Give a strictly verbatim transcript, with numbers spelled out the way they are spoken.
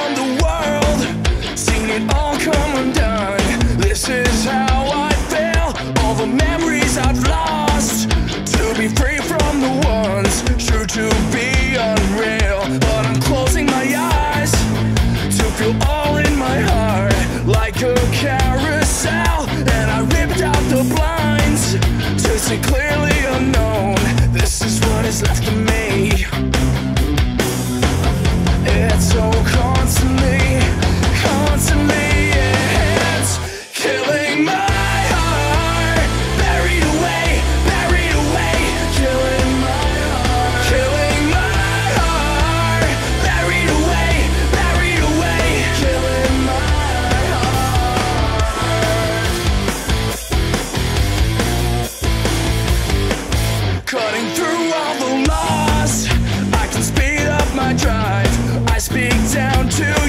from the world, seen it all come undone. This is how I feel, all the memories I've lost. To be free from the ones sure to be unreal. But I'm closing my eyes to feel all in my heart, like a carousel. And I ripped out the blinds to see clearly unknown. This is what is left of me. It's so constantly, constantly, it's killing my heart. Buried away, buried away, killing my heart. Killing my heart. Buried away, buried away, killing my heart. Cutting through all the laws, I can speed up my drive. I speak down to